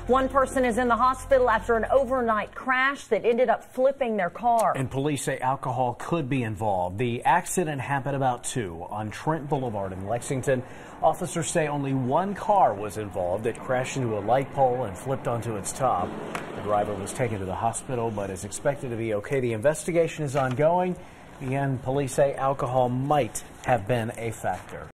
One person is in the hospital after an overnight crash that ended up flipping their car. And police say alcohol could be involved. The accident happened about 2 on Trent Boulevard in Lexington. Officers say only one car was involved. It crashed into a light pole and flipped onto its top. The driver was taken to the hospital but is expected to be okay. The investigation is ongoing, and police say alcohol might have been a factor.